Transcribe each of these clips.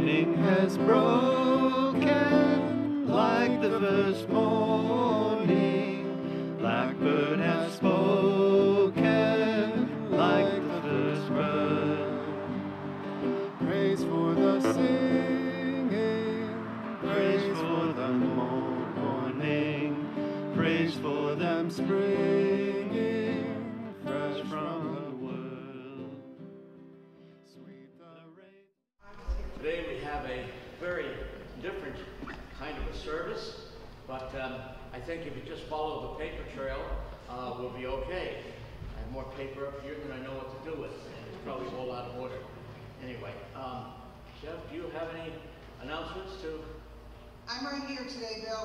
morning has broken like the first morning. Blackbird has spoken like the first bird. Praise for the singing, Praise for the morning, praise for them springing fresh from the world. sweet the rain. Today we have a very different kind of a service, but I think if you just follow the paper trail, we'll be okay. I have more paper up here than I know what to do with, and it's probably all out of order. Anyway, Jeff, do you have any announcements to? I'm right here today, Bill.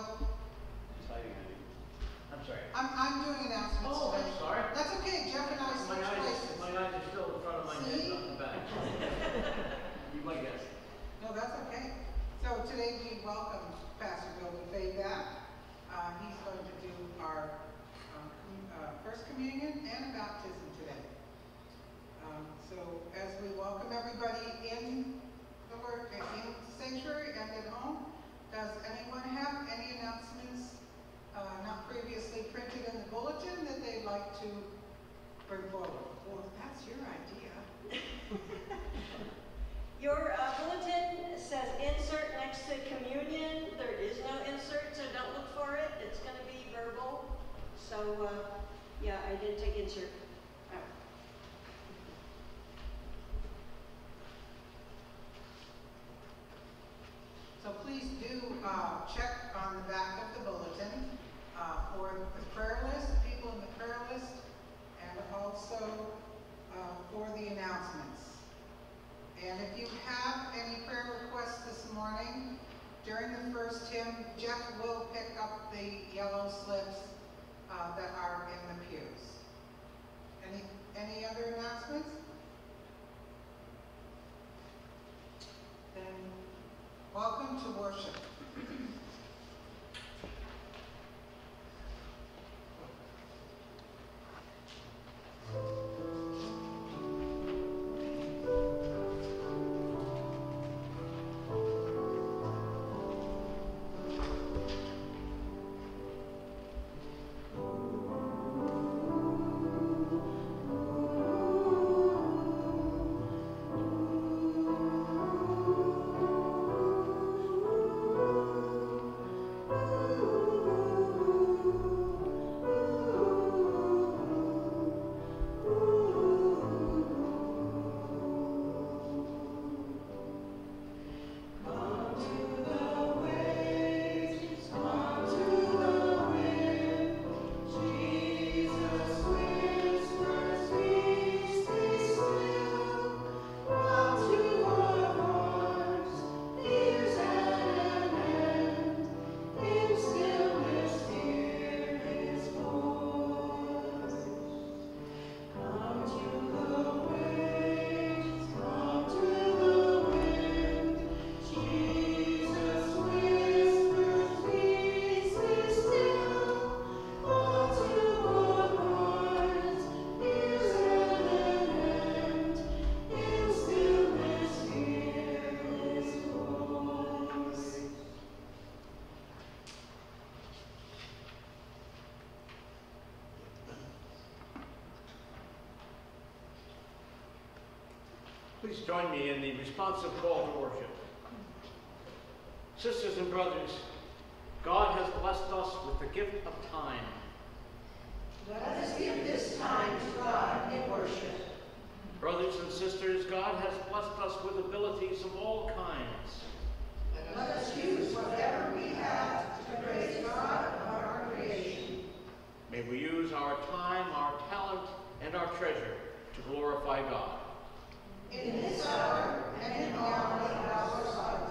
I'm sorry. I'm doing announcements Oh, today. I'm sorry. That's okay, Jeff and I switched places. My eyes are still in front of my head, not in the back. You might guess. No, that's okay. So today we welcome Pastor Bill Buffet back. He's going to do our First Communion and a baptism today. So as we welcome everybody in the work, in the sanctuary and at home, does anyone have any announcements not previously printed in the bulletin that they'd like to bring forward? Well, that's your idea. Your bulletin says insert next to communion. There is no insert, so don't look for it. It's going to be verbal. So, yeah, I didn't take insert out. So please do check on the back of the bulletin for the prayer list, people in the prayer list, and also for the announcements. And if you have any prayer requests this morning, during the first hymn, Jeff will pick up the yellow slips that are in the pews. Any other announcements? Then welcome to worship. Please join me in the responsive call to worship. Sisters and brothers, God has blessed us with the gift of time. Let us give this time to God in worship. Brothers and sisters, God has blessed us with abilities of all kinds. Let us use whatever we have to praise God of our creation. May we use our time, our talent, and our treasure to glorify God. In this hour and in all of our lives.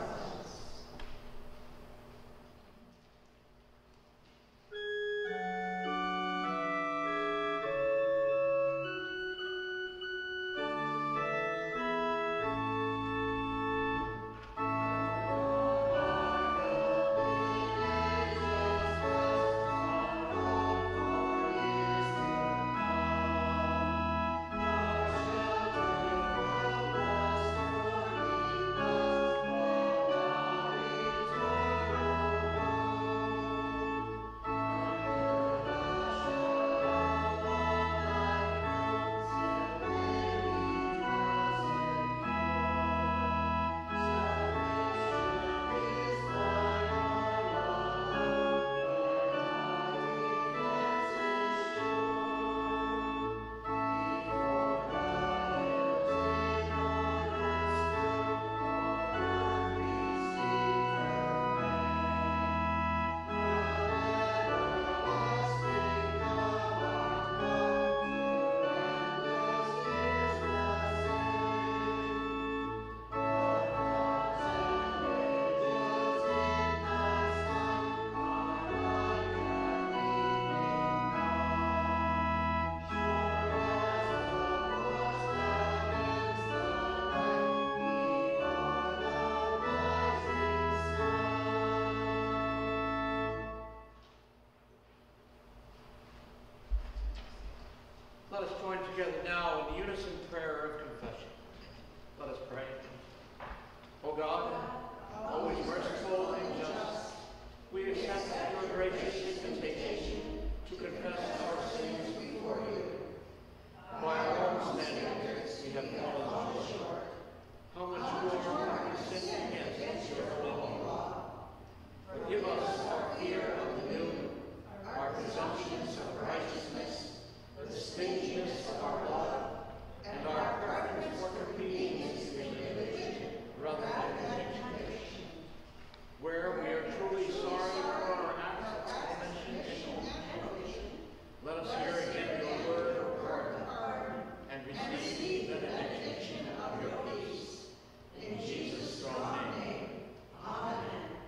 Let us join together now in the unison prayer of confession. Let us pray. O God, always merciful and just, we accept your gracious invitation to confess our sins before you. By our own standards, we have fallen short. How much more have we sinned against your holy law? Forgive us our fear of the new, our presumptions of righteousness, the stinginess of our love, and our preference for convenience in religion rather than education. Where we are truly sorry for our acts of omission and omission, let us hear again your word of pardon and receive the benediction of your peace. In Jesus' strong name. Amen.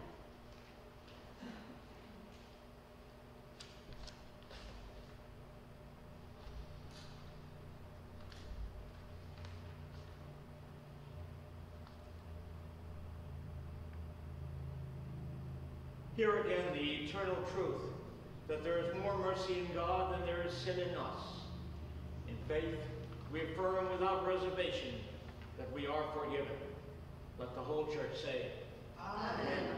Hear again the eternal truth, that there is more mercy in God than there is sin in us. In faith, we affirm without reservation that we are forgiven. Let the whole church say, Amen.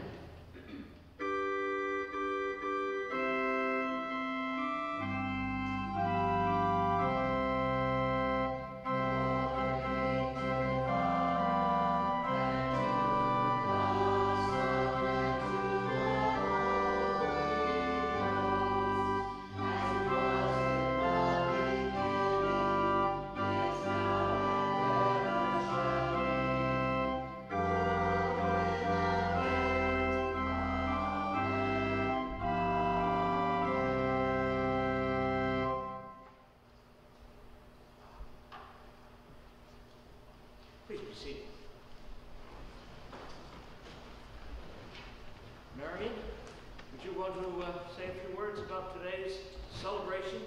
Please be seated. Marion, would you want to say a few words about today's celebration?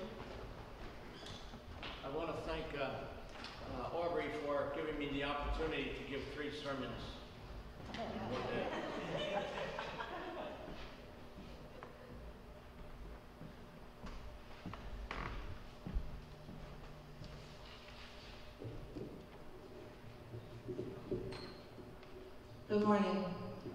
I want to thank Aubrey for giving me the opportunity to give 3 sermons in one day. Good morning.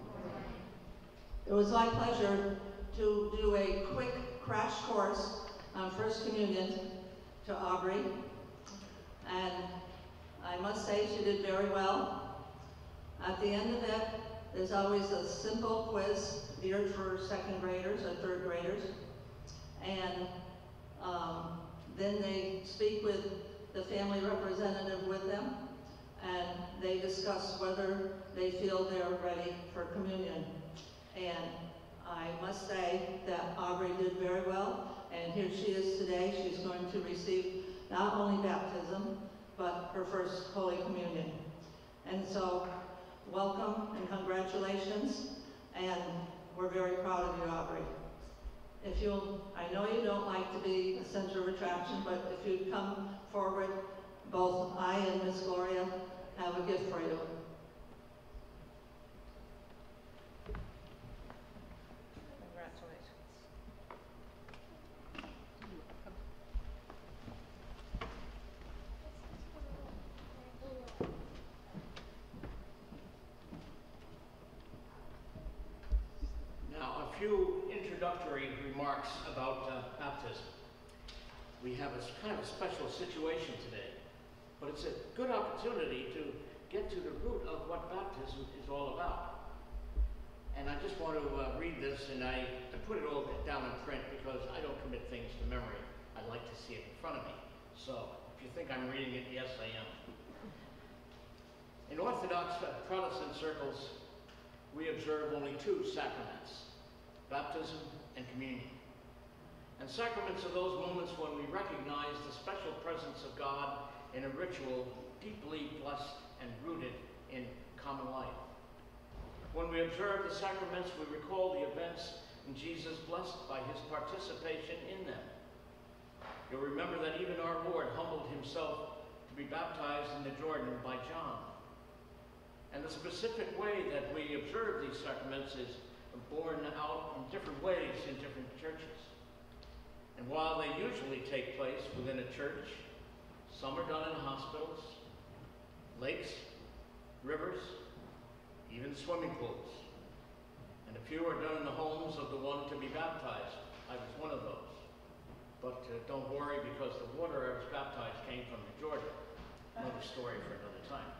It was my pleasure to do a quick crash course on First Communion to Aubrey, and I must say she did very well. At the end of it, there's always a simple quiz geared for 2nd graders or 3rd graders, and then they speak with the family representative with them, and they discuss whether they feel they're ready for communion. And I must say that Aubrey did very well, and here she is today. She's going to receive not only baptism, but her first Holy Communion. And so, welcome and congratulations, and we're very proud of you, Aubrey. If you'll, I know you don't like to be the center of attraction, but if you'd come forward, both I and Miss Gloria have a gift for you. Congratulations. Now, a few introductory remarks about baptism. We have a kind of a special situation today, but it's a good opportunity to get to the root of what baptism is all about. And I just want to read this, and I put it all down in print because I don't commit things to memory. I like to see it in front of me. So if you think I'm reading it, yes, I am. In Orthodox Protestant circles, we observe only 2 sacraments, baptism and communion. And sacraments are those moments when we recognize the special presence of God in a ritual deeply blessed and rooted in common life. When we observe the sacraments, we recall the events in Jesus blessed by his participation in them. You'll remember that even our Lord humbled himself to be baptized in the Jordan by John. And the specific way that we observe these sacraments is borne out in different ways in different churches. And while they usually take place within a church Some are done in hospitals, lakes, rivers, even swimming pools. And a few are done in the homes of the one to be baptized. I was one of those. But don't worry, because the water I was baptized came from Georgia. Another story for another time.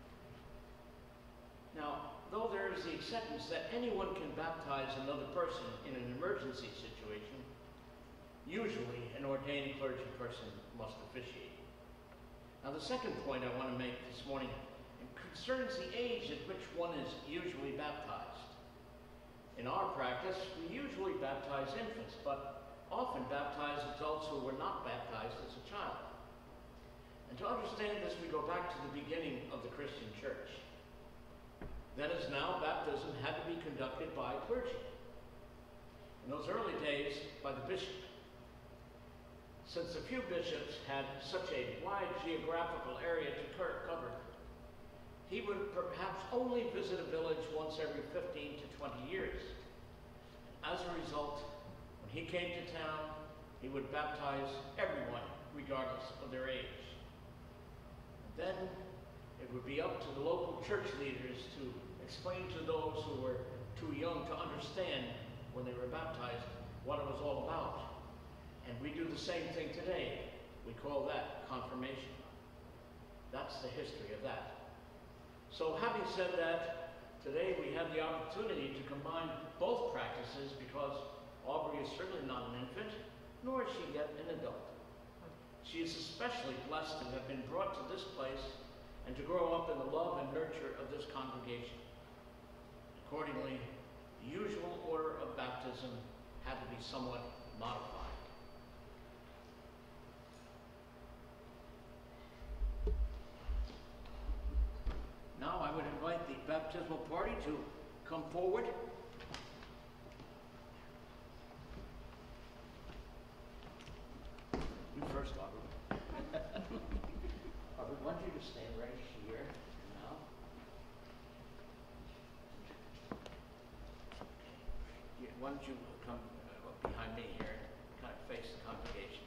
Now, though there is the acceptance that anyone can baptize another person in an emergency situation, usually an ordained clergy person must officiate. Now, the second point I want to make this morning concerns the age at which one is usually baptized. In our practice, we usually baptize infants, but often baptize adults who were not baptized as a child. And to understand this, we go back to the beginning of the Christian church. Then as now, baptism had to be conducted by clergy. In those early days, by the bishop. Since a few bishops had such a wide geographical area to cover, he would perhaps only visit a village once every 15 to 20 years. As a result, when he came to town, he would baptize everyone, regardless of their age. And then it would be up to the local church leaders to explain to those who were too young to understand when they were baptized what it was all about. And we do the same thing today. We call that confirmation. That's the history of that. So having said that, today we have the opportunity to combine both practices because Aubrey is certainly not an infant, nor is she yet an adult. She is especially blessed to have been brought to this place and to grow up in the love and nurture of this congregation. Accordingly, the usual order of baptism had to be somewhat modified. Now I would invite the baptismal party to come forward. You first, Aubrey. Aubrey, I want you to stand right here now. Why don't you come behind me here and kind of face the congregation.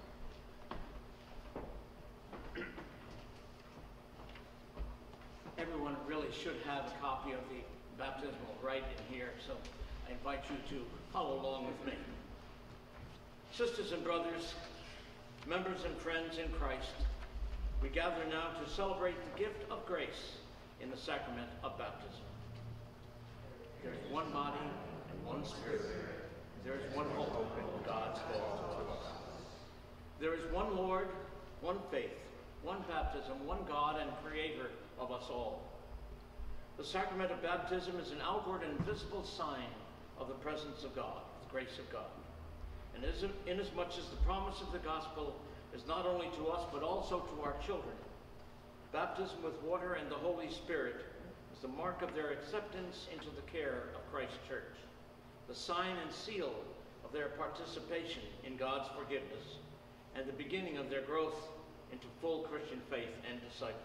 Everyone really should have a copy of the baptismal rite in here, so I invite you to follow along with me. Sisters and brothers, members and friends in Christ, we gather now to celebrate the gift of grace in the sacrament of baptism. There is one body and one spirit. There is one hope of God's call to us. There is one Lord, one faith, one baptism, one God and Creator of us all. The sacrament of baptism is an outward and visible sign of the presence of God, the grace of God. And inasmuch as the promise of the gospel is not only to us but also to our children, baptism with water and the Holy Spirit is the mark of their acceptance into the care of Christ's church, the sign and seal of their participation in God's forgiveness, and the beginning of their growth into full Christian faith and discipleship.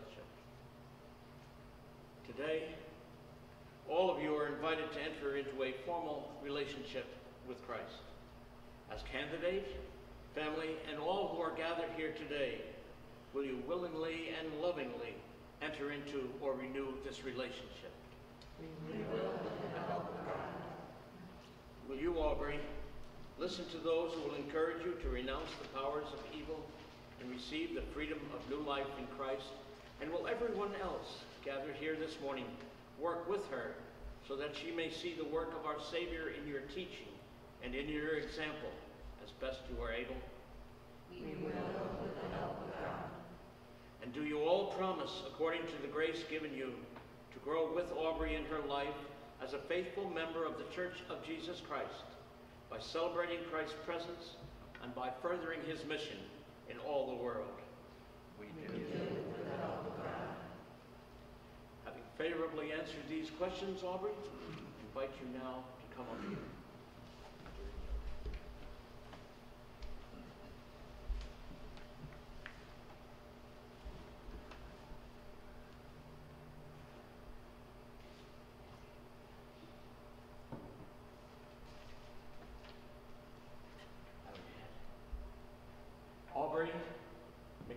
Today, all of you are invited to enter into a formal relationship with Christ. As candidate, family, and all who are gathered here today, will you willingly and lovingly enter into or renew this relationship? We will, with the help of God. Will you, Aubrey, listen to those who will encourage you to renounce the powers of evil and receive the freedom of new life in Christ? And will everyone else gathered here this morning work with her so that she may see the work of our Savior in your teaching and in your example as best you are able? We will, with the help of God. And do you all promise, according to the grace given you, to grow with Aubrey in her life as a faithful member of the Church of Jesus Christ, by celebrating Christ's presence and by furthering his mission in all the world? We do, with the help of God. Having favorably answered these questions, Aubrey, I invite you now to come up here.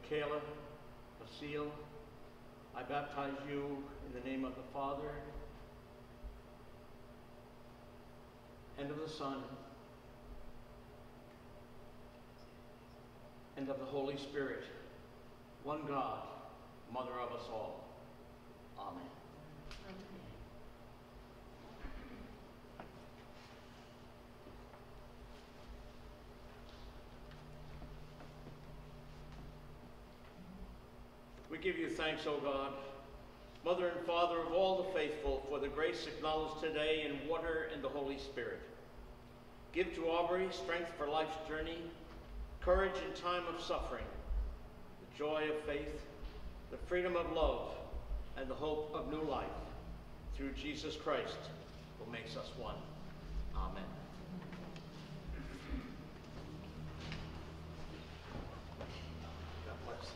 Michaela Basile, I baptize you in the name of the Father, and of the Son, and of the Holy Spirit, one God, Mother of us all. Amen. We give you thanks, O God, Mother and Father of all the faithful, for the grace acknowledged today in water and the Holy Spirit. Give to Aubrey strength for life's journey, courage in time of suffering, the joy of faith, the freedom of love, and the hope of new life, through Jesus Christ, who makes us one. Amen. God bless.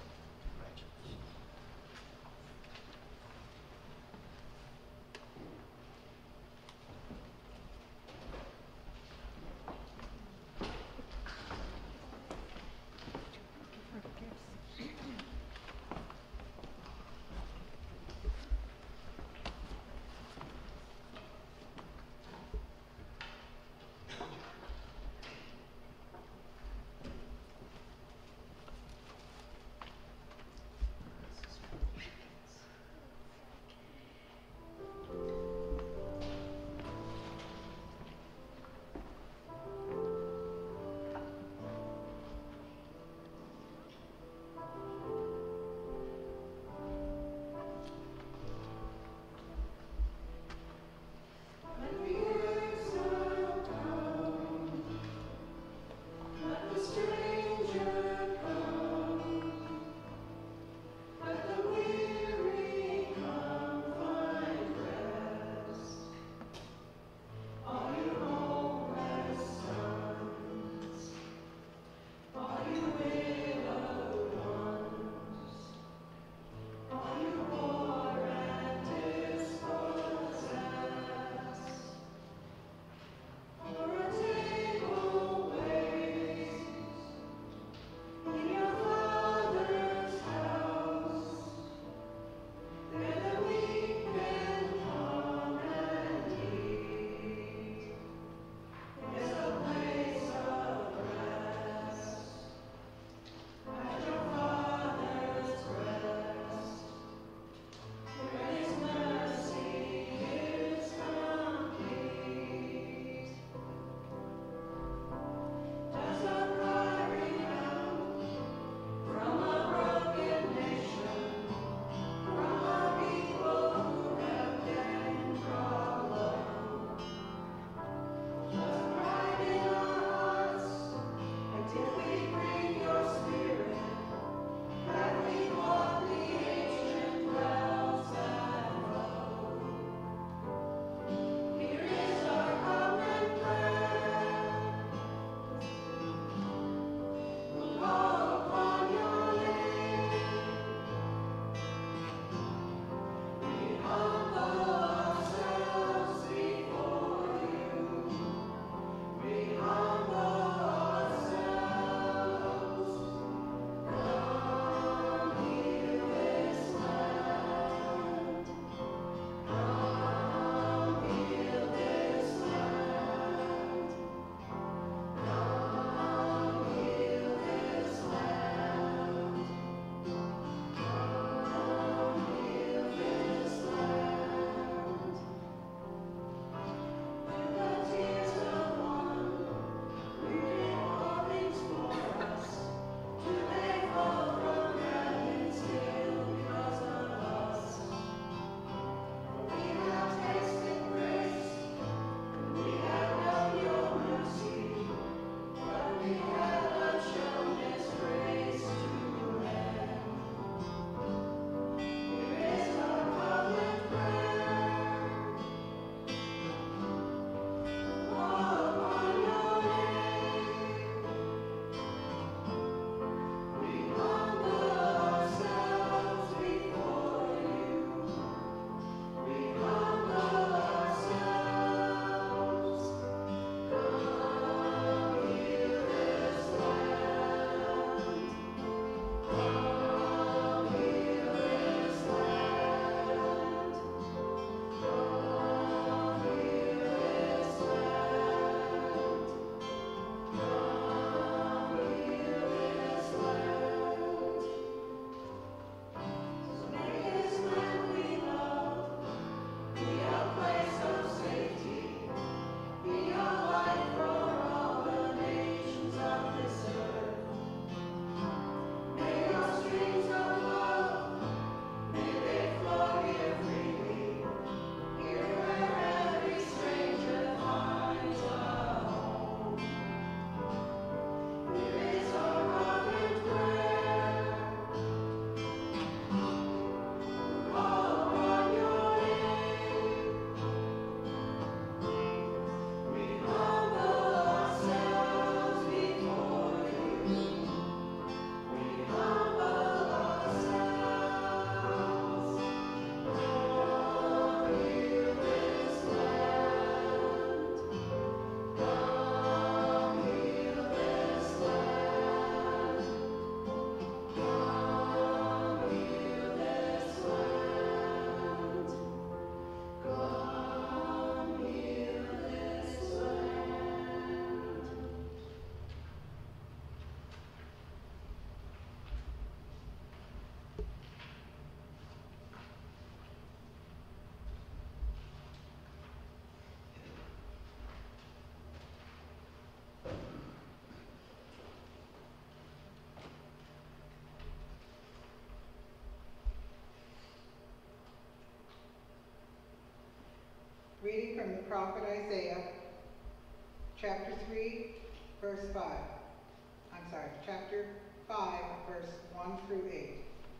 prophet Isaiah, chapter 3, verse 5. I'm sorry, chapter 5, verse 1 through 8.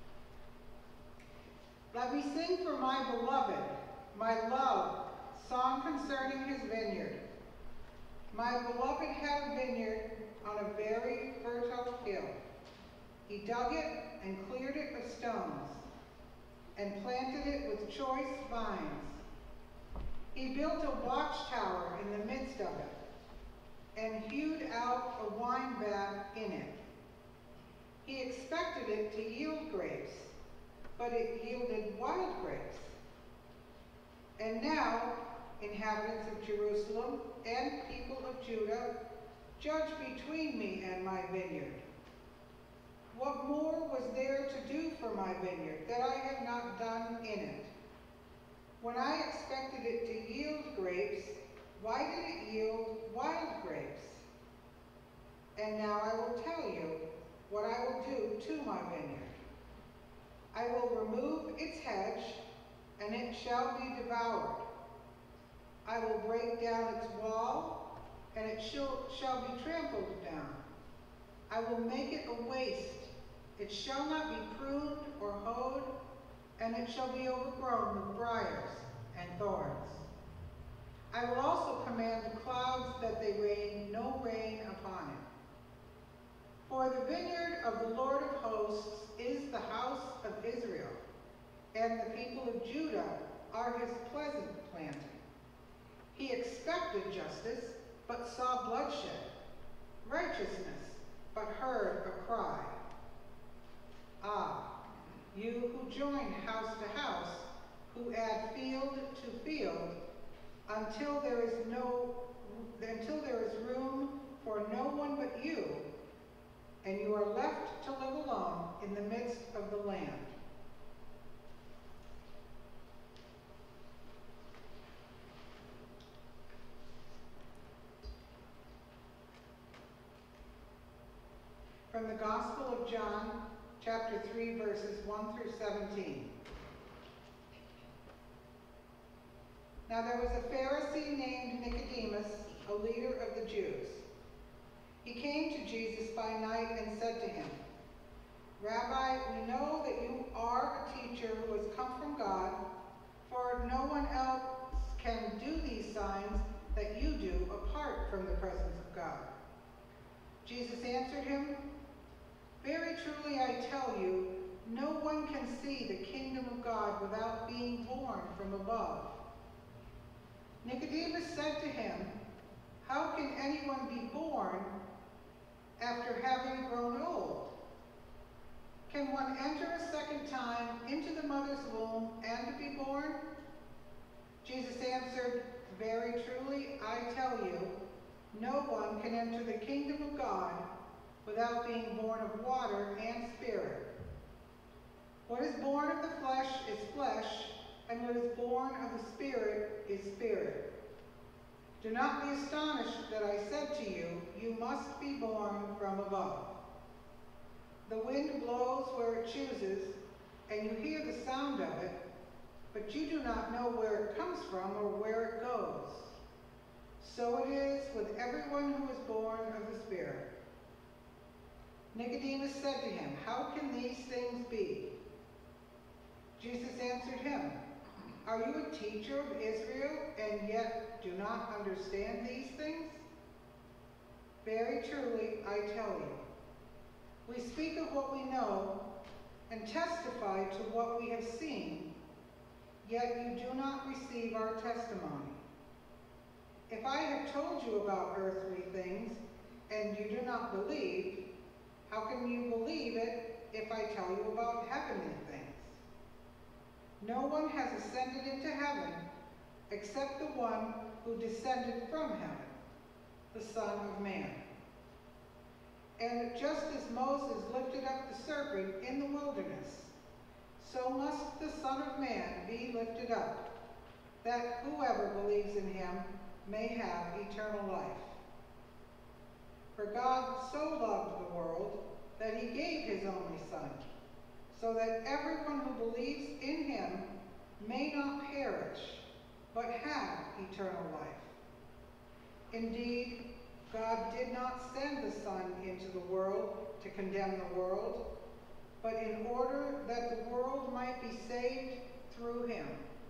Let me sing for my beloved, my love, song concerning his vineyard. My beloved had a vineyard on a very fertile hill. He dug it and cleared it of stones, and planted it with choice vines. He built a watchtower in the midst of it, and hewed out a wine vat in it. He expected it to yield grapes, but it yielded wild grapes. And now, inhabitants of Jerusalem and people of Judah, judge between me and my vineyard. What more was there to do for my vineyard that I had not done in it? When I expected it to yield grapes, why did it yield wild grapes? And now I will tell you what I will do to my vineyard. I will remove its hedge, and it shall be devoured. I will break down its wall, and it shall be trampled down. I will make it a waste. It shall not be pruned or hoed, and it shall be overgrown with briars and thorns. I will also command the clouds that they rain no rain upon it. For the vineyard of the Lord of hosts is the house of Israel, and the people of Judah are his pleasant planting. He expected justice, but saw bloodshed, righteousness, but heard a cry. Ah, you who join house to house, who add field to field, until there is room for no one but you, and you are left to live alone in the midst of the land. From the Gospel of John, chapter 3, verses 1 through 17. Now there was a Pharisee named Nicodemus, a leader of the Jews. He came to Jesus by night and said to him, Rabbi, we know that you are a teacher who has come from God, for no one else can do these signs that you do apart from the presence of God. Jesus answered him, Very truly I tell you, no one can see the kingdom of God without being born from above. Nicodemus said to him, How can anyone be born after having grown old? Can one enter a second time into the mother's womb and be born? Jesus answered, Very truly I tell you, no one can enter the kingdom of God without being born of water and spirit. What is born of the flesh is flesh, and what is born of the Spirit is spirit. Do not be astonished that I said to you, you must be born from above. The wind blows where it chooses, and you hear the sound of it, but you do not know where it comes from or where it goes. So it is with everyone who is born of the Spirit. Nicodemus said to him, How can these things be? Jesus answered him, Are you a teacher of Israel, and yet do not understand these things? Very truly, I tell you, we speak of what we know and testify to what we have seen, yet you do not receive our testimony. If I have told you about earthly things, and you do not believe, how can you believe it if I tell you about heavenly things? No one has ascended into heaven except the one who descended from heaven, the Son of Man. And just as Moses lifted up the serpent in the wilderness, so must the Son of Man be lifted up, that whoever believes in him may have eternal life. For God so loved the world that he gave his only Son, so that everyone who believes in him may not perish, but have eternal life. Indeed, God did not send the Son into the world to condemn the world, but in order that the world might be saved through him.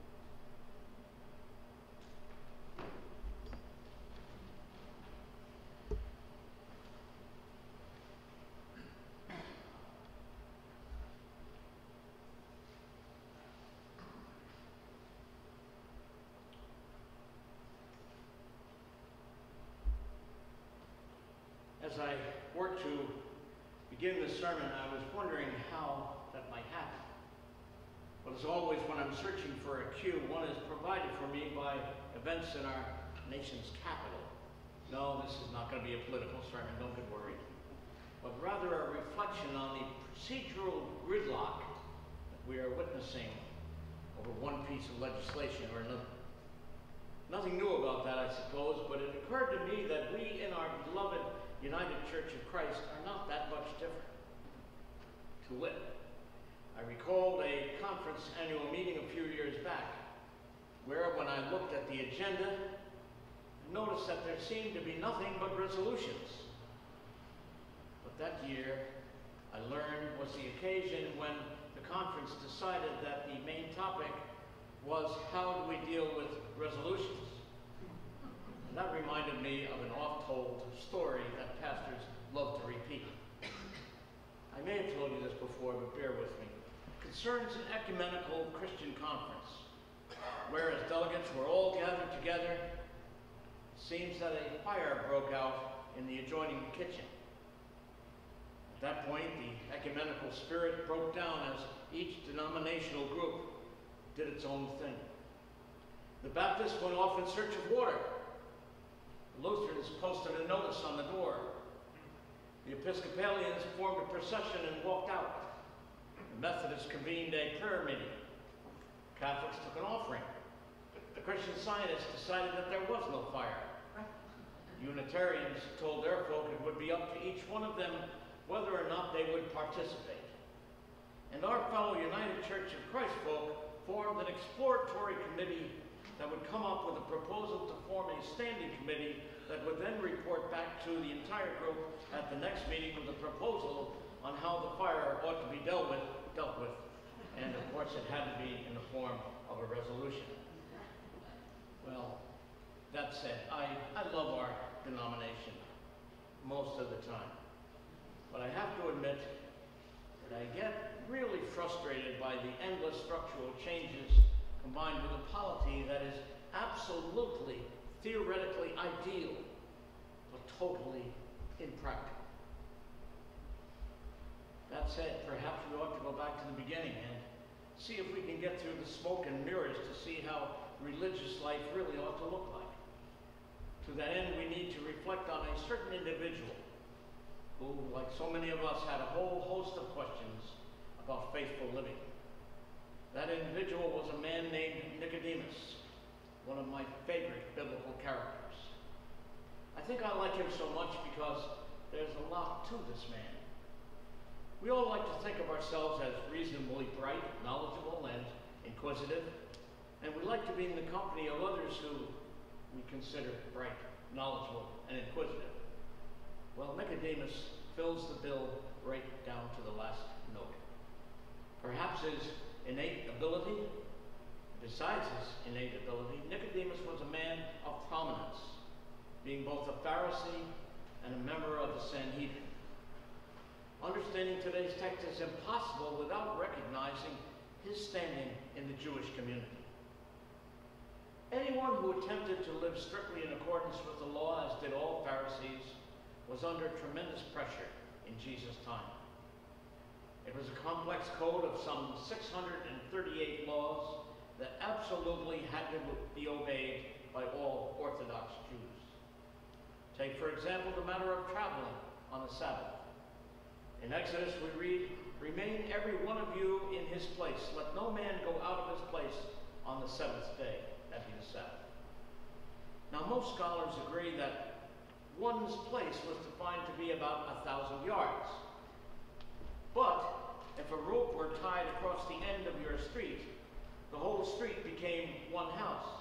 As I worked to begin this sermon, I was wondering how that might happen. But as always, when I'm searching for a cue, one is provided for me by events in our nation's capital. No, this is not going to be a political sermon, don't get worried. But rather a reflection on the procedural gridlock that we are witnessing over one piece of legislation or another. Nothing new about that, I suppose, but it occurred to me that we in our beloved United Church of Christ are not that much different. To wit, I recalled a conference annual meeting a few years back, where when I looked at the agenda, I noticed that there seemed to be nothing but resolutions. But that year, I learned was the occasion when the conference decided that the main topic was how do we deal with resolutions. And that reminded me of an oft-told story that pastors love to repeat. I may have told you this before, but bear with me. It concerns an ecumenical Christian conference, where as delegates were all gathered together, it seems that a fire broke out in the adjoining kitchen. At that point, the ecumenical spirit broke down as each denominational group did its own thing. The Baptists went off in search of water. The Lutherans posted a notice on the door. The Episcopalians formed a procession and walked out. The Methodists convened a prayer meeting. Catholics took an offering. The Christian Scientists decided that there was no fire. Unitarians told their folk it would be up to each one of them whether or not they would participate. And our fellow United Church of Christ folk formed an exploratory committee that would come up with a proposal to form a standing committee that would then report back to the entire group at the next meeting with a proposal on how the fire ought to be dealt with. And of course it had to be in the form of a resolution. Well, that said, I love our denomination most of the time. But I have to admit that I get really frustrated by the endless structural changes combined with a polity that is absolutely, theoretically ideal, but totally impractical. That said, perhaps we ought to go back to the beginning and see if we can get through the smoke and mirrors to see how religious life really ought to look like. To that end, we need to reflect on a certain individual who, like so many of us, had a whole host of questions about faithful living. That individual was a man named Nicodemus, one of my favorite biblical characters. I think I like him so much because there's a lot to this man. We all like to think of ourselves as reasonably bright, knowledgeable, and inquisitive, and we like to be in the company of others who we consider bright, knowledgeable, and inquisitive. Well, Nicodemus fills the bill right down to the last note. Perhaps his innate ability, besides his innate ability, Nicodemus was a man of prominence, being both a Pharisee and a member of the Sanhedrin. Understanding today's text is impossible without recognizing his standing in the Jewish community. Anyone who attempted to live strictly in accordance with the law, as did all Pharisees, was under tremendous pressure in Jesus' time. It was a complex code of some 638 laws that absolutely had to be obeyed by all Orthodox Jews. Take, for example, the matter of traveling on the Sabbath. In Exodus we read, "Remain every one of you in his place. Let no man go out of his place on the seventh day," that be the Sabbath. Now most scholars agree that one's place was defined to be about 1,000 yards. But if a rope were tied across the end of your street, the whole street became one house,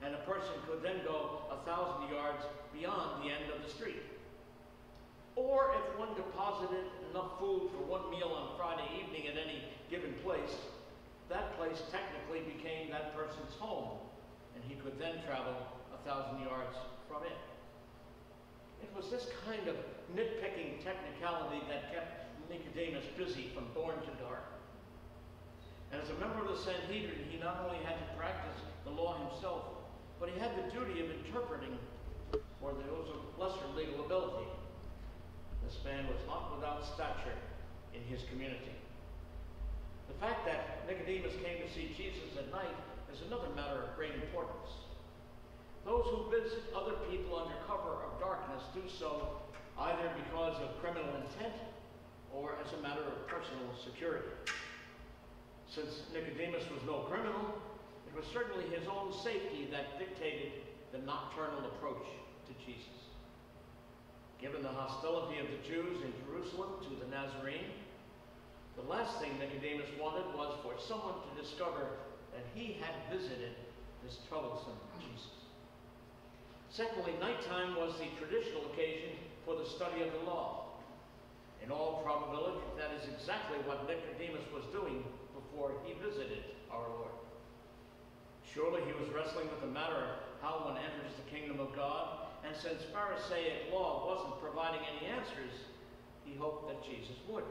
and a person could then go 1,000 yards beyond the end of the street. Or if one deposited enough food for one meal on Friday evening at any given place, that place technically became that person's home, and he could then travel 1,000 yards from it. It was this kind of nitpicking technicality that kept Nicodemus busy from dawn to dark. And as a member of the Sanhedrin, he not only had to practice the law himself, but he had the duty of interpreting for those of lesser legal ability. This man was not without stature in his community. The fact that Nicodemus came to see Jesus at night is another matter of great importance. Those who visit other people under cover of darkness do so either because of criminal intent or as a matter of personal security. Since Nicodemus was no criminal, it was certainly his own safety that dictated the nocturnal approach to Jesus. Given the hostility of the Jews in Jerusalem to the Nazarene, the last thing Nicodemus wanted was for someone to discover that he had visited this troublesome Jesus. Secondly, nighttime was the traditional occasion for the study of the law. In all probability, that is exactly what Nicodemus was doing before he visited our Lord. Surely he was wrestling with the matter of how one enters the kingdom of God, and since Pharisaic law wasn't providing any answers, he hoped that Jesus would.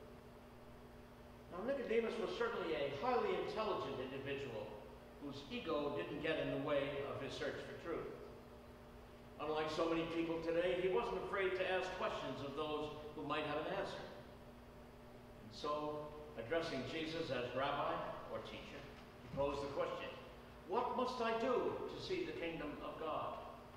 Now, Nicodemus was certainly a highly intelligent individual whose ego didn't get in the way of his search for truth. Unlike so many people today, he wasn't afraid to ask questions of those who might have an answer. And so, addressing Jesus as rabbi or teacher, he posed the question, "What must I do to see the kingdom of God?"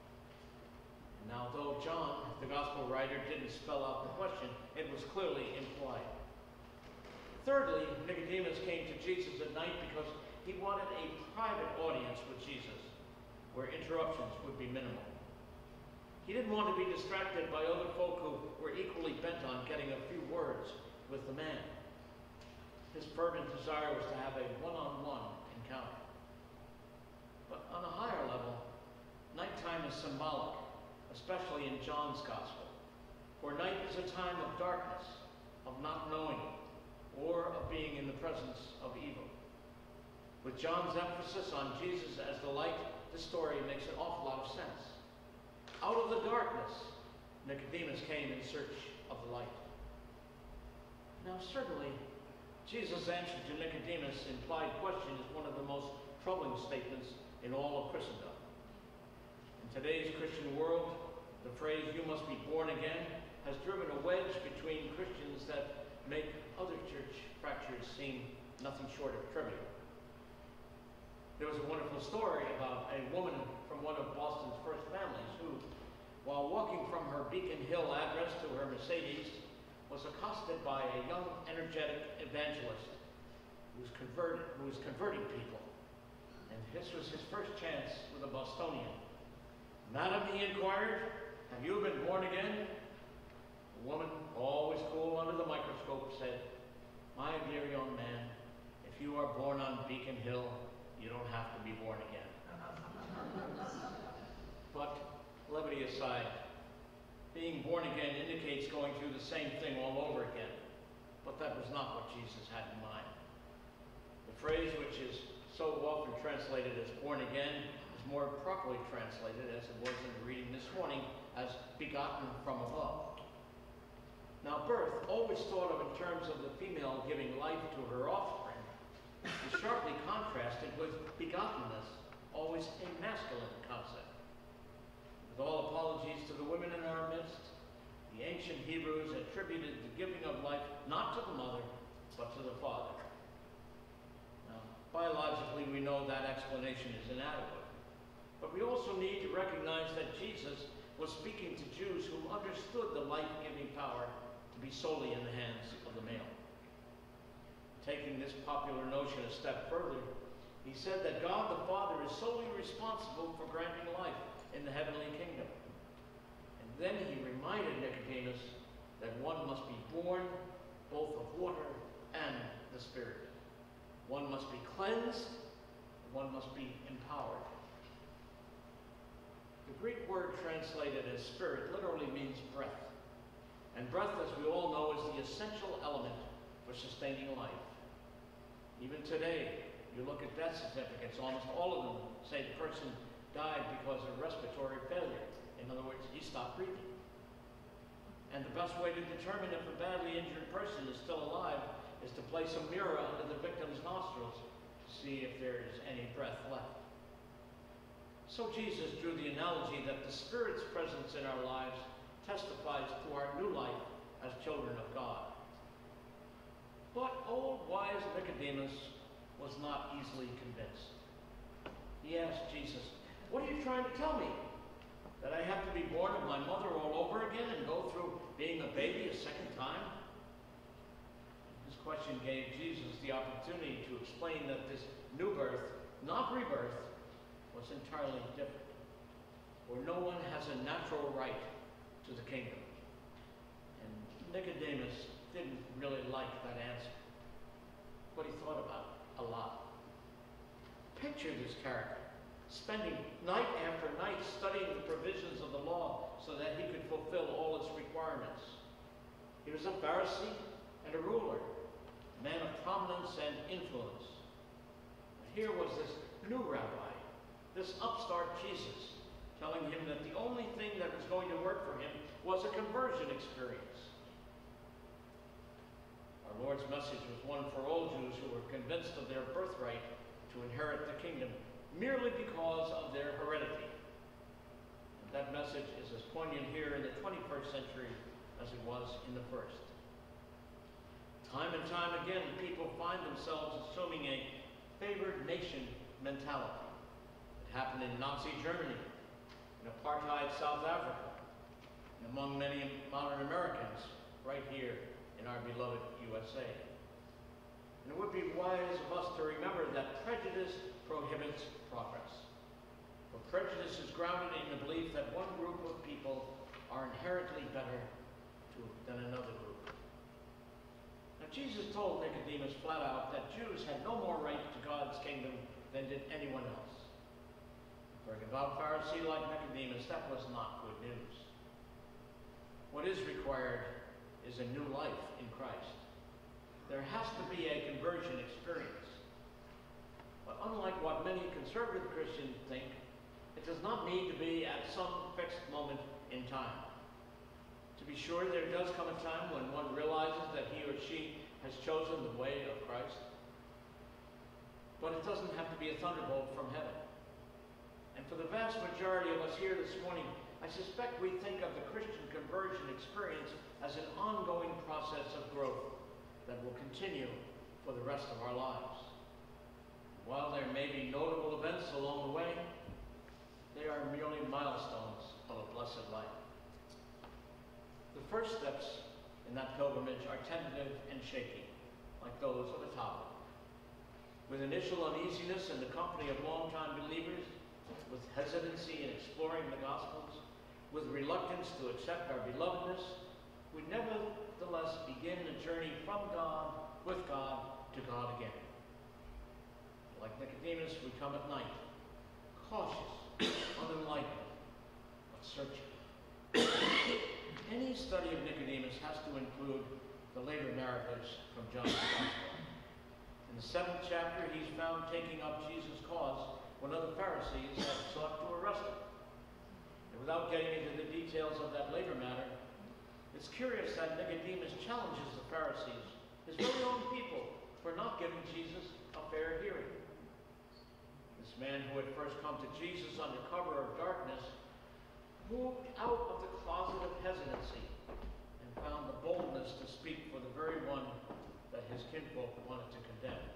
Now, though John, the gospel writer, didn't spell out the question, it was clearly implied. Thirdly, Nicodemus came to Jesus at night because he wanted a private audience with Jesus, where interruptions would be minimal. He didn't want to be distracted by other folk who were equally bent on getting a few words with the man. His fervent desire was to have a one-on-one encounter. But on a higher level, nighttime is symbolic, especially in John's gospel. For night is a time of darkness, of not knowing, or of being in the presence of evil. With John's emphasis on Jesus as the light, this story makes an awful lot of sense. Out of the darkness, Nicodemus came in search of the light. Now, certainly, Jesus' answer to Nicodemus' implied question is one of the most troubling statements in all of Christendom. In today's Christian world, the phrase, "you must be born again," has driven a wedge between Christians that make other church fractures seem nothing short of trivial. There was a wonderful story about a woman from one of Boston's first families who, while walking from her Beacon Hill address to her Mercedes, was accosted by a young, energetic evangelist who was converting people. And this was his first chance with a Bostonian. "Madam," he inquired, "have you been born again?" The woman, always cool under the microscope, said, "My dear young man, if you are born on Beacon Hill, you don't have to be born again." But, levity aside, being born again indicates going through the same thing all over again. But that was not what Jesus had in mind. The phrase, which is so often translated as born again, is more properly translated, as it was in the reading this morning, as begotten from above. Now, birth, always thought of in terms of the female giving life to her offspring, is sharply contrasted with begottenness, always a masculine concept. With all apologies to the women in our midst, the ancient Hebrews attributed the giving of life not to the mother, but to the father. Now, biologically, we know that explanation is inadequate. But we also need to recognize that Jesus was speaking to Jews who understood the life-giving power to be solely in the hands of the male. Taking this popular notion a step further, he said that God the Father is solely responsible for granting life in the heavenly kingdom. And then he reminded Nicodemus that one must be born both of water and the Spirit. One must be cleansed, one must be empowered. The Greek word translated as spirit literally means breath. And breath, as we all know, is the essential element for sustaining life. Even today, you look at death certificates, almost all of them say the person died because of respiratory failure. In other words, he stopped breathing. And the best way to determine if a badly injured person is still alive is to place a mirror under the victim's nostrils to see if there is any breath left. So Jesus drew the analogy that the Spirit's presence in our lives testifies to our new life as children of God. But old wise Nicodemus was not easily convinced. He asked Jesus, "What are you trying to tell me? That I have to be born of my mother all over again and go through being a baby a second time?" This question gave Jesus the opportunity to explain that this new birth, not rebirth, was entirely different. For no one has a natural right to the kingdom. And Nicodemus didn't really like that answer, but he thought about it a lot. Picture this character, spending night after night studying the provisions of the law so that he could fulfill all its requirements. He was a Pharisee and a ruler, a man of prominence and influence. And here was this new rabbi, this upstart Jesus, telling him that the only thing that was going to work for him was a conversion experience. Our Lord's message was one for all Jews who were convinced of their birthright to inherit the kingdom merely because of their heredity. And that message is as poignant here in the 21st century as it was in the first. Time and time again, people find themselves assuming a favored nation mentality. It happened in Nazi Germany, in apartheid South Africa, and among many modern Americans right here in our beloved USA. And it would be wise of us to remember that prejudice prohibits progress. For prejudice is grounded in the belief that one group of people are inherently better than another group. Now, Jesus told Nicodemus flat out that Jews had no more right to God's kingdom than did anyone else. For a devout Pharisee like Nicodemus, that was not good news. What is required is a new life in Christ. There has to be a conversion experience. But unlike what many conservative Christians think, it does not need to be at some fixed moment in time. To be sure, there does come a time when one realizes that he or she has chosen the way of Christ. But it doesn't have to be a thunderbolt from heaven. And for the vast majority of us here this morning, I suspect we think of the Christian conversion experience as an ongoing process of growth that will continue for the rest of our lives. While there may be notable events along the way, they are merely milestones of a blessed life. The first steps in that pilgrimage are tentative and shaky, like those of a toddler. With initial uneasiness in the company of longtime believers, with hesitancy in exploring the Gospels, with reluctance to accept our belovedness, we nevertheless begin a journey from God, with God, to God again. Like Nicodemus, we come at night, cautious, unenlightened, but searching. Any study of Nicodemus has to include the later narratives from John's Gospel. In the 7th chapter, he's found taking up Jesus' cause when other Pharisees had sought to arrest him. And without getting into the details of that later matter, it's curious that Nicodemus challenges the Pharisees, his very own people, for not giving Jesus a fair hearing. This man who had first come to Jesus under cover of darkness moved out of the closet of hesitancy and found the boldness to speak for the very one that his kinfolk wanted to condemn.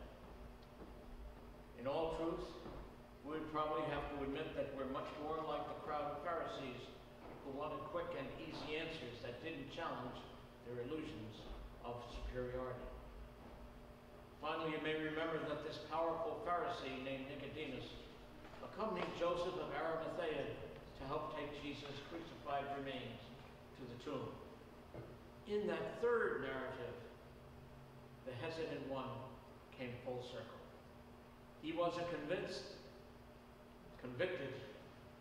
In all truth, we would probably have to admit that we're much more like the crowd of Pharisees who wanted quick and easy answers that didn't challenge their illusions of superiority. Finally, you may remember that this powerful Pharisee named Nicodemus accompanied Joseph of Arimathea to help take Jesus' crucified remains to the tomb. In that third narrative, the hesitant one came full circle. He was a convinced, convicted, and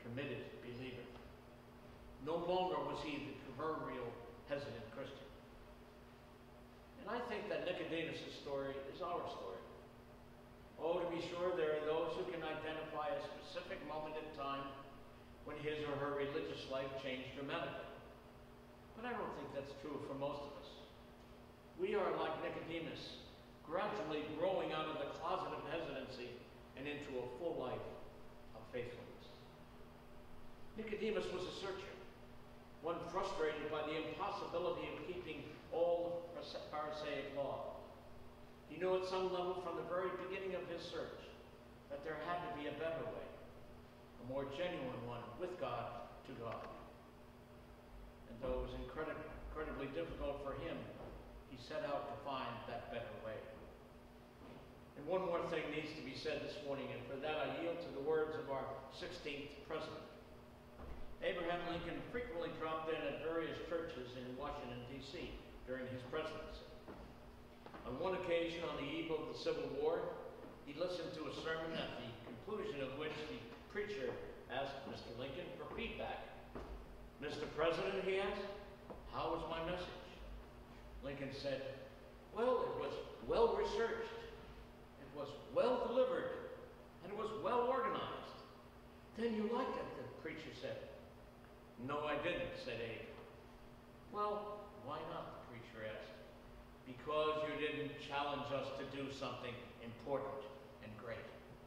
committed believer. No longer was he the proverbial hesitant Christian. And I think that Nicodemus' story is our story. Oh, to be sure, there are those who can identify a specific moment in time when his or her religious life changed dramatically. But I don't think that's true for most of us. We are like Nicodemus, gradually growing out of the closet of hesitancy and into a full life of faithfulness. Nicodemus was a searcher, one frustrated by the impossibility of keeping all the Pharisaic law. He knew at some level from the very beginning of his search that there had to be a better way, a more genuine one with God to God. And though it was incredibly difficult for him, he set out to find that better way. And one more thing needs to be said this morning, and for that I yield to the words of our 16th president. Abraham Lincoln frequently dropped in at various churches in Washington, D.C. during his presidency. On one occasion, on the eve of the Civil War, he listened to a sermon at the conclusion of which the preacher asked Mr. Lincoln for feedback. "Mr. President," he asked, "how was my message?" Lincoln said, "Well, it was well researched, it was well delivered, and it was well organized." "Then you liked it," the preacher said. "No, I didn't," said Abe. "Well, why not?" the preacher asked. "Because you didn't challenge us to do something important and great."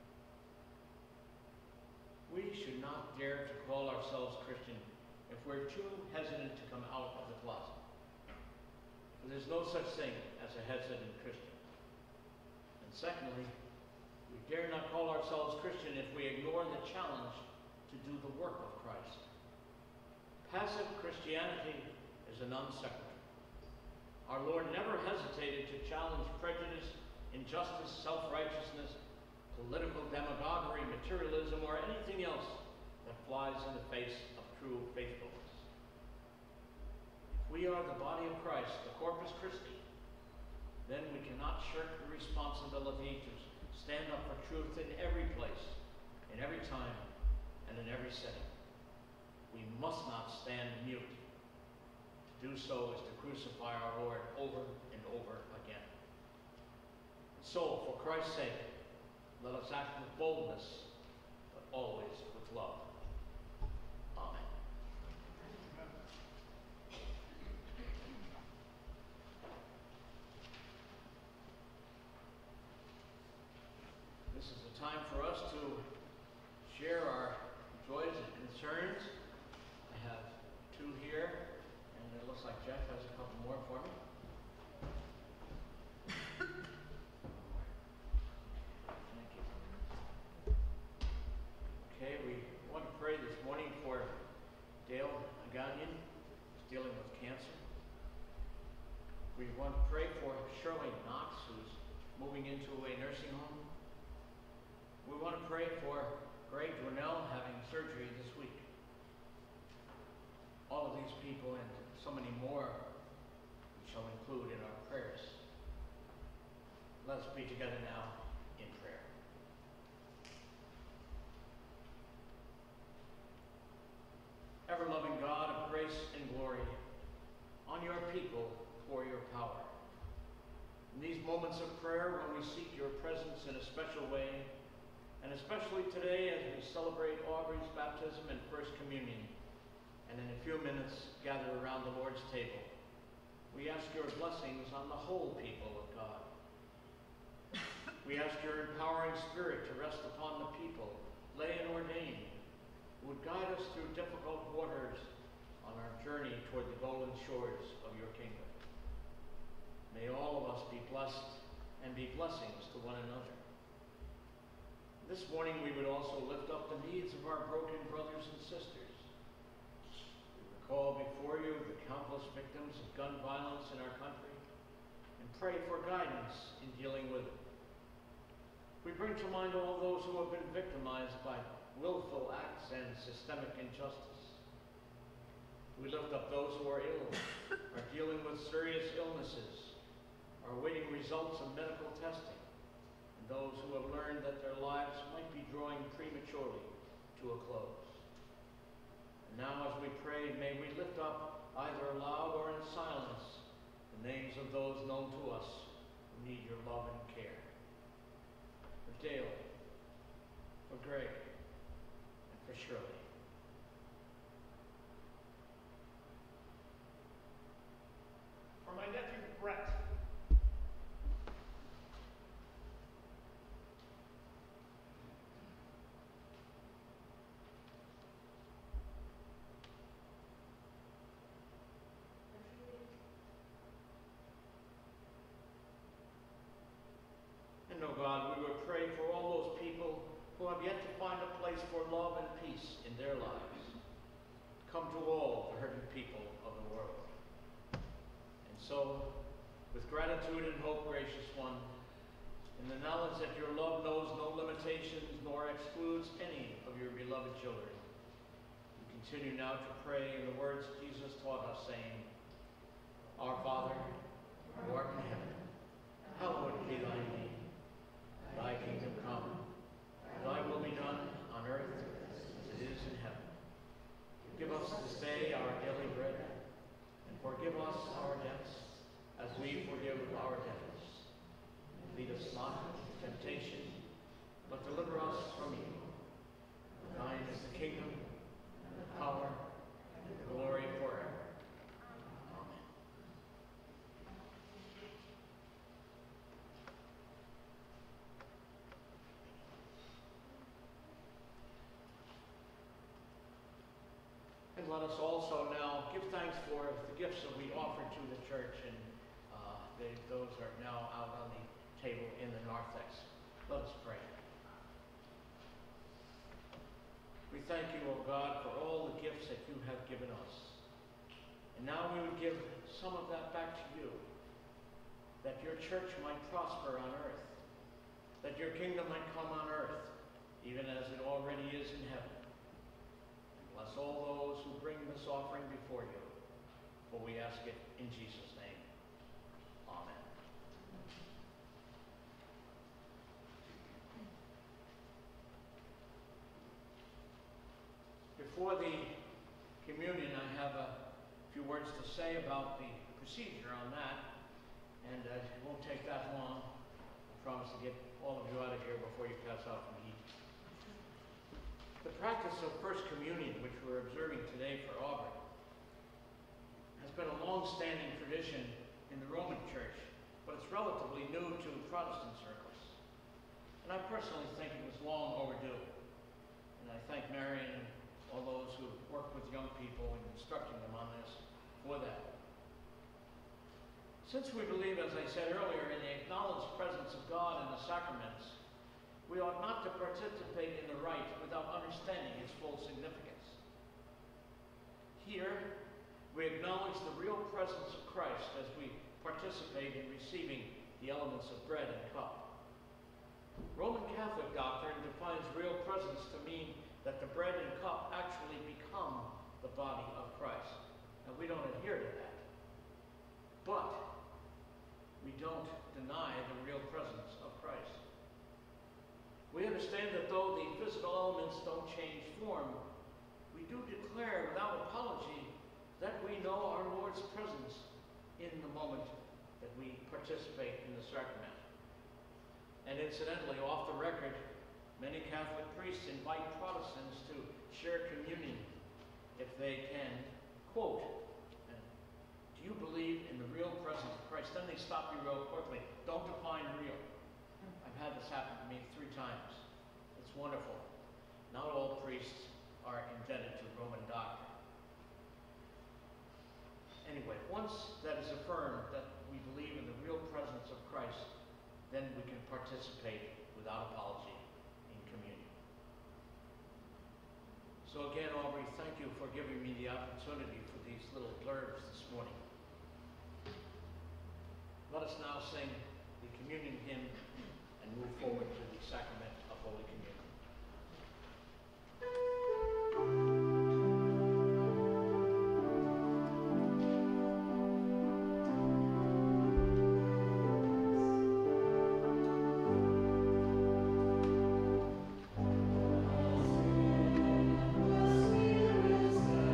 We should not dare to call ourselves Christian if we're too hesitant to come out of the closet. There's no such thing as a hesitant Christian. And secondly, we dare not call ourselves Christian if we ignore the challenge to do the work of Christ. Passive Christianity is a non sequitur. Our Lord never hesitated to challenge prejudice, injustice, self-righteousness, political demagoguery, materialism, or anything else that flies in the face of true faithfulness. If we are the body of Christ, the Corpus Christi, then we cannot shirk the responsibility to stand up for truth in every place, in every time, and in every setting. We must not stand mute. To do so is to crucify our Lord over and over again. So, for Christ's sake, let us act with boldness, but always with love. Amen. This is the time for us to share our joys and concerns. I have two here, and it looks like Jeff has a couple more for me. Thank you. Okay, we want to pray this morning for Dale Aganyan, who's dealing with cancer. We want to pray for Shirley Knox, who's moving into a nursing home. We want to pray for Greg Dwinell having surgery this week. All of these people and so many more we shall include in our prayers. Let us be together now in prayer. Ever-loving God of grace and glory, on your people pour your power. In these moments of prayer when we seek your presence in a special way, and especially today as we celebrate Aubrey's baptism and First Communion, and in a few minutes gather around the Lord's table, we ask your blessings on the whole people of God. We ask your empowering spirit to rest upon the people, lay and ordained, who would guide us through difficult waters on our journey toward the golden shores of your kingdom. May all of us be blessed and be blessings to one another. This morning we would also lift up the needs of our broken brothers and sisters. We recall before you the countless victims of gun violence in our country and pray for guidance in dealing with it. We bring to mind all those who have been victimized by willful acts and systemic injustice. We lift up those who are ill, are dealing with serious illnesses, are awaiting results of medical testing, those who have learned that their lives might be drawing prematurely to a close. And now as we pray, may we lift up, either aloud or in silence, the names of those known to us who need your love and care. For Dale, for Greg, and for Shirley. For my nephew, Brett. And, oh God, we would pray for all those people who have yet to find a place for love and peace in their lives. Come to all the hurting people of the world. And so, with gratitude and hope, gracious one, in the knowledge that your love knows no limitations nor excludes any of your beloved children, we continue now to pray in the words Jesus taught us, saying, Our Father, who art in heaven, hallowed be thy name. Thy kingdom come, thy will be done on earth as it is in heaven. Give us this day our daily bread, and forgive us our debts, as we forgive our debtors. Lead us not into temptation, but deliver us from evil. Thine is the kingdom, and the power, and the glory forever. Amen. And let us also now give thanks for the gifts that we offered to the church, and those are now out on the table in the narthex. Let us pray. We thank you, O God, for all the gifts that you have given us. And now we would give some of that back to you, that your church might prosper on earth, that your kingdom might come on earth, even as it already is in heaven. Bless all those who bring this offering before you, for we ask it in Jesus' name. Amen. Before the communion, I have a few words to say about the procedure on that, and it won't take that long. I promise to get all of you out of here before you pass out from heat. The practice of First Communion, which we're observing today for Aubrey, has been a long-standing tradition in the Roman Church, but it's relatively new to Protestant circles. And I personally think it was long overdue. And I thank Marion and all those who work with young people and instructing them on this for that. Since we believe, as I said earlier, in the acknowledged presence of God in the sacraments, we ought not to participate in the rite without understanding its full significance. Here, we acknowledge the real presence of Christ as we participate in receiving the elements of bread and cup. Roman Catholic doctrine defines real presence to mean that the bread and cup actually become the body of Christ. Now, we don't adhere to that. But we don't deny the real presence of Christ. We understand that though the physical elements don't change form, we do declare without apology that we know our Lord's presence in the moment that we participate in the sacrament. And incidentally, off the record, many Catholic priests invite Protestants to share communion if they can, quote, do you believe in the real presence of Christ? Then they stop you real quickly. Don't define real. I've had this happen to me 3 times. It's wonderful. Not all priests are indebted to Roman doctrine. Anyway, once that is affirmed that we believe in the real presence of Christ, then we can participate without apology in communion. So again, Aubrey, thank you for giving me the opportunity for these little blurbs this morning. Let us now sing the communion hymn and move forward to the sacrament of Holy Communion. Thank you.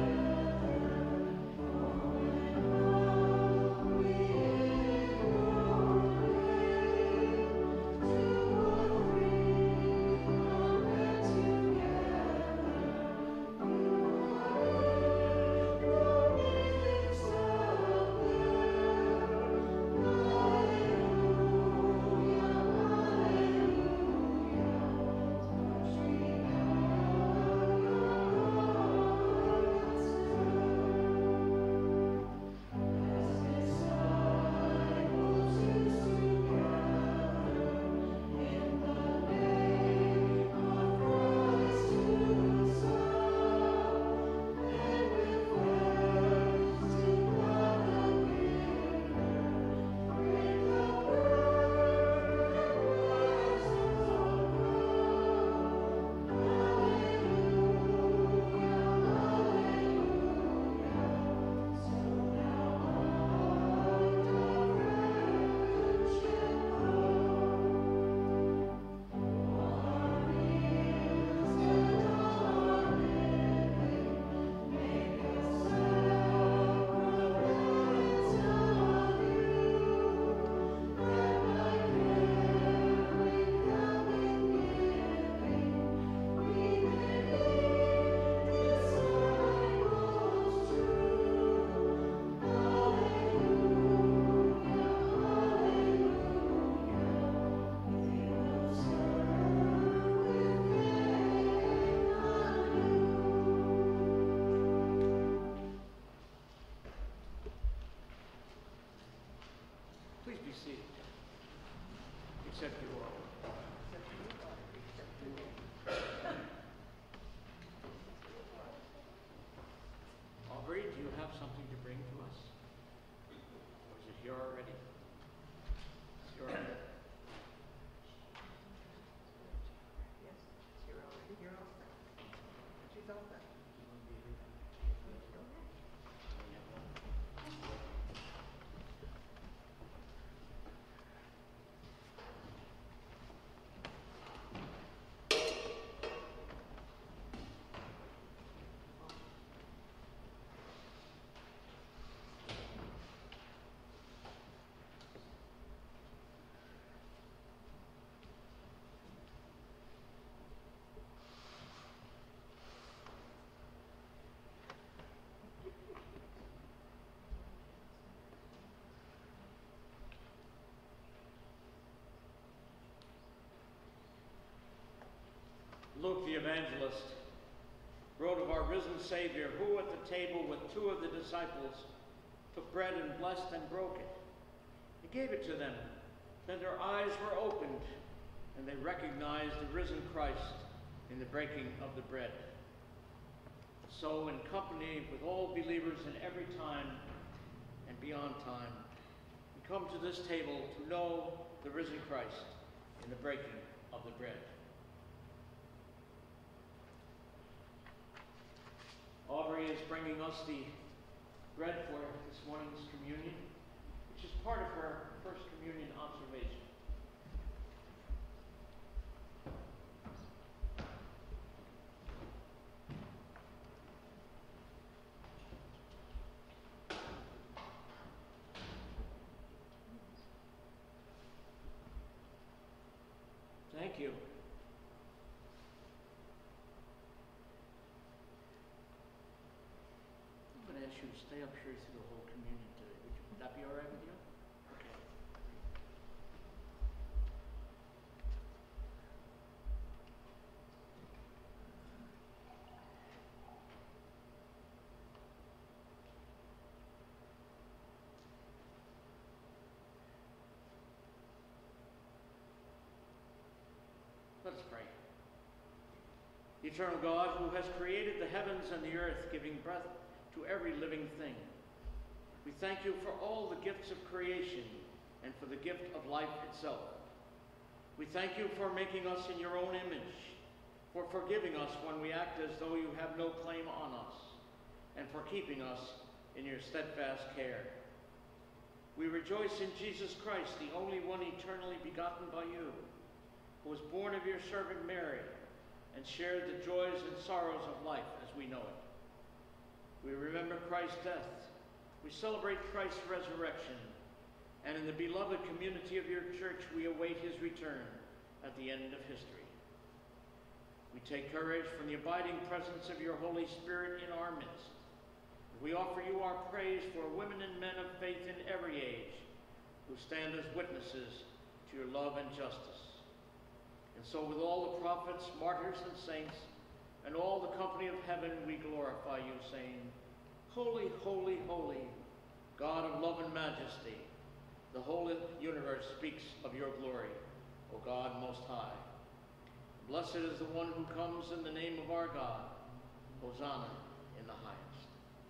Except you all. Aubrey, do you have something to bring to us? Or is it here already? It's here already. Yes, it's here already. You're all set. She's all set. Luke the evangelist wrote of our risen Savior, who at the table with two of the disciples took bread and blessed and broke it. He gave it to them. Then their eyes were opened, and they recognized the risen Christ in the breaking of the bread. So, in company with all believers in every time and beyond time, we come to this table to know the risen Christ in the breaking of the bread. Aubrey is bringing us the bread for this morning's communion, which is part of her first communion observation. Thank you. I'm going to ask you to stay up here through the whole communion today. Would that be all right with you? Okay. Let us pray. Eternal God, who has created the heavens and the earth, giving breath to every living thing, we thank you for all the gifts of creation and for the gift of life itself. We thank you for making us in your own image, for forgiving us when we act as though you have no claim on us, and for keeping us in your steadfast care. We rejoice in Jesus Christ, the only one eternally begotten by you, who was born of your servant Mary and shared the joys and sorrows of life as we know it. We remember Christ's death. We celebrate Christ's resurrection. And in the beloved community of your church, we await his return at the end of history. We take courage from the abiding presence of your Holy Spirit in our midst. We offer you our praise for women and men of faith in every age who stand as witnesses to your love and justice. And so with all the prophets, martyrs, and saints, and all the company of heaven, we glorify you, saying, Holy, holy, holy, God of love and majesty, the whole universe speaks of your glory, O God most high. Blessed is the one who comes in the name of our God. Hosanna in the highest.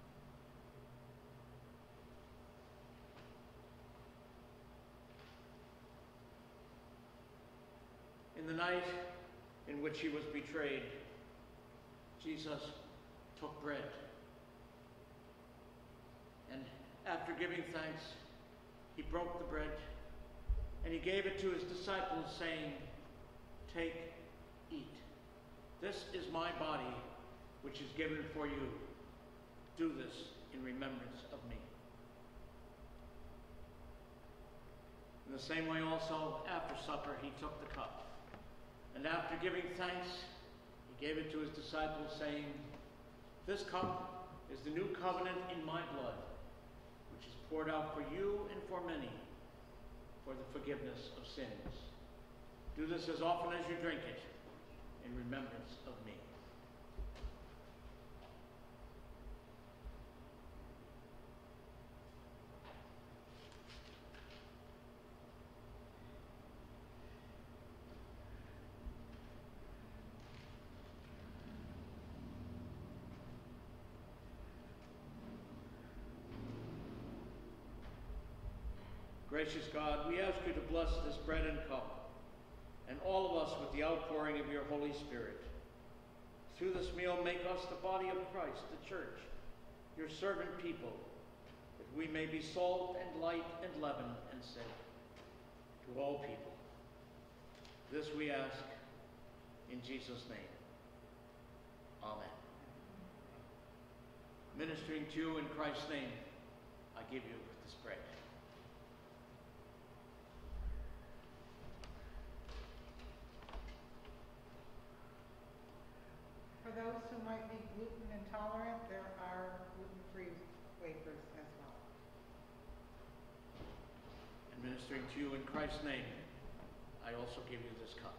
In the night in which he was betrayed, Jesus took bread. And after giving thanks, he broke the bread and he gave it to his disciples, saying, Take, eat. This is my body, which is given for you. Do this in remembrance of me. In the same way also, after supper, he took the cup. And after giving thanks, he gave it to his disciples, saying, This cup is the new covenant in my blood, which is poured out for you and for many for the forgiveness of sins. Do this as often as you drink it in remembrance of me. Gracious God, we ask you to bless this bread and cup, and all of us with the outpouring of your Holy Spirit. Through this meal, make us the body of Christ, the church, your servant people, that we may be salt and light and leaven and savour to all people. This we ask in Jesus' name. Amen. Ministering to you in Christ's name, I give you this bread. For those who might be gluten intolerant, there are gluten-free wafers as well. And ministering to you in Christ's name, I also give you this cup.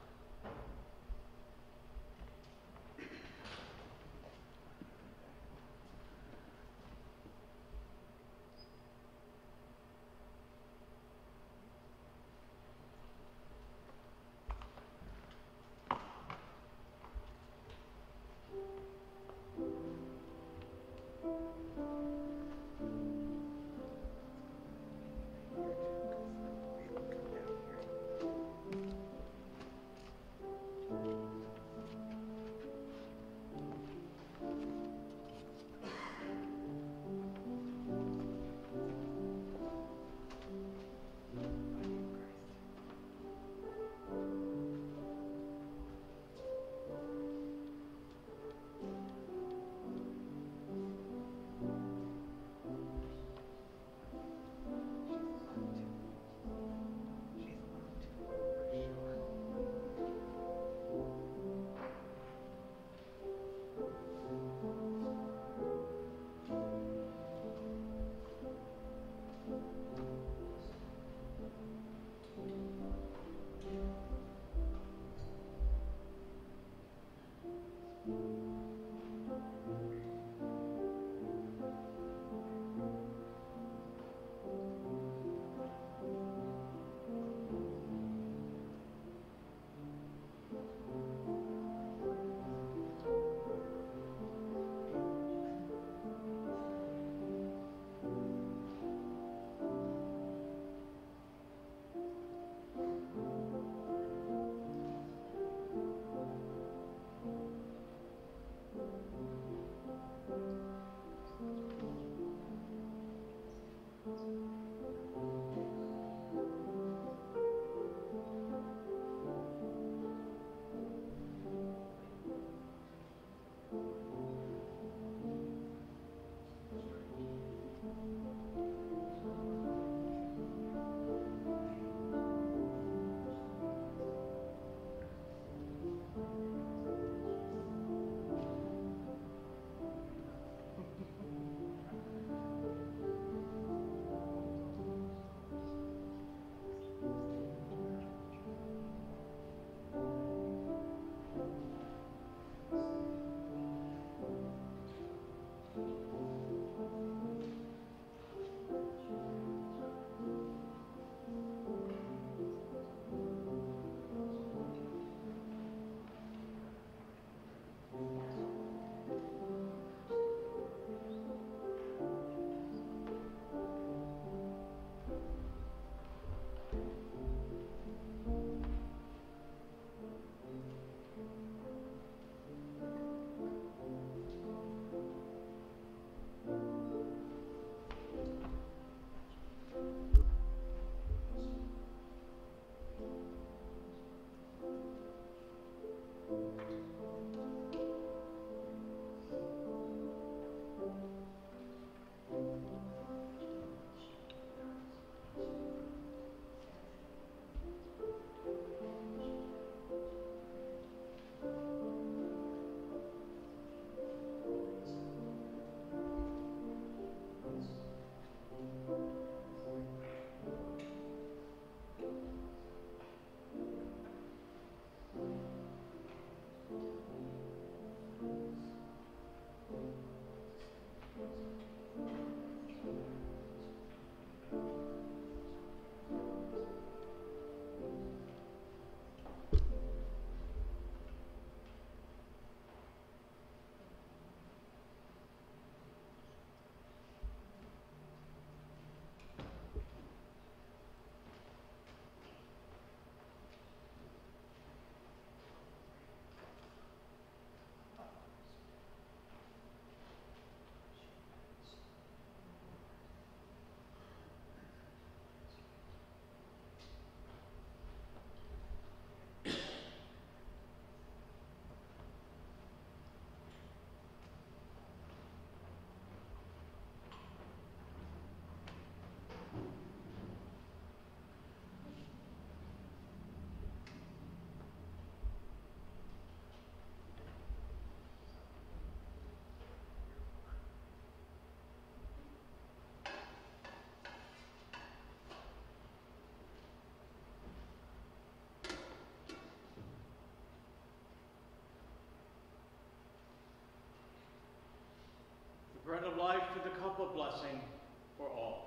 cup of blessing for all.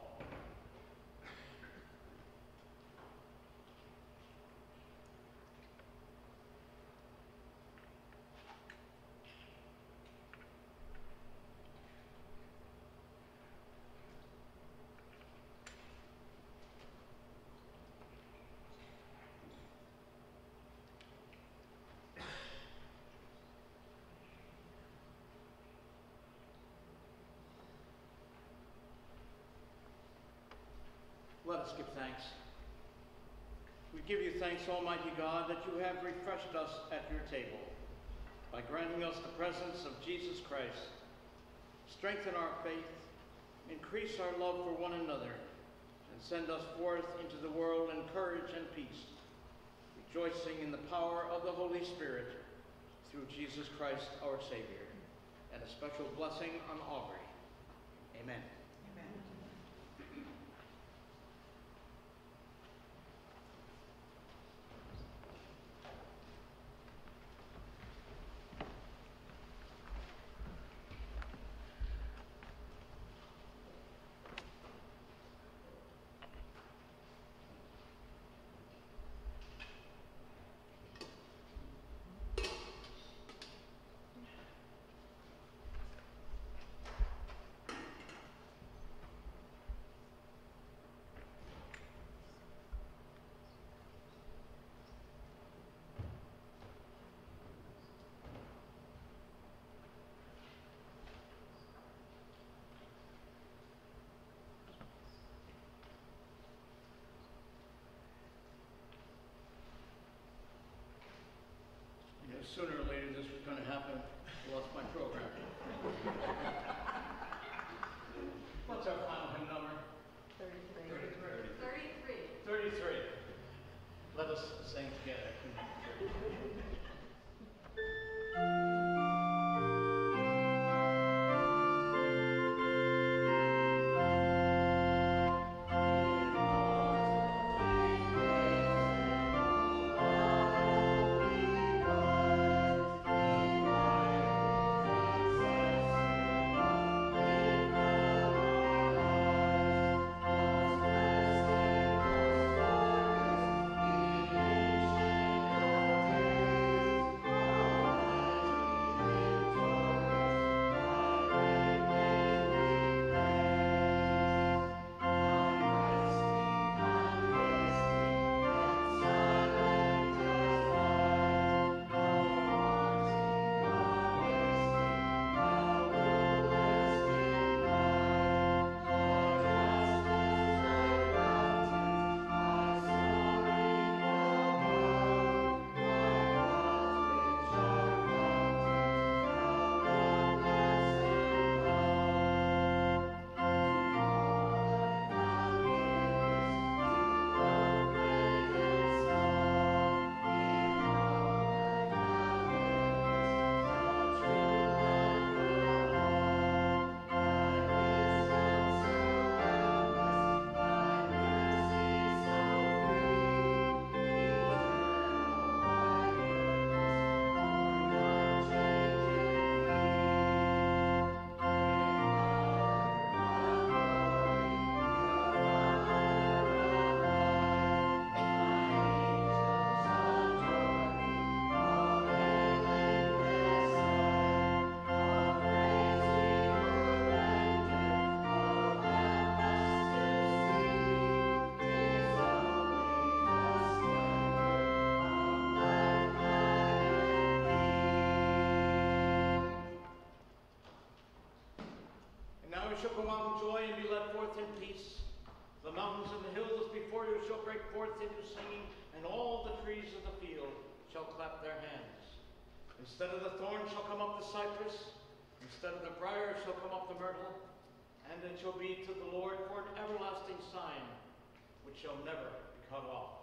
Let us give thanks. We give you thanks, Almighty God, that you have refreshed us at your table by granting us the presence of Jesus Christ. Strengthen our faith, increase our love for one another, and send us forth into the world in courage and peace, rejoicing in the power of the Holy Spirit through Jesus Christ our Savior. And a special blessing on Aubrey. Amen. Sooner or later this was going to happen. I lost my program. What's our final hymn number? 33. Let us sing together. Shall go out in joy and be led forth in peace. The mountains and the hills before you shall break forth into singing, and all the trees of the field shall clap their hands. Instead of the thorn shall come up the cypress, instead of the briar shall come up the myrtle, and it shall be to the Lord for an everlasting sign, which shall never be cut off.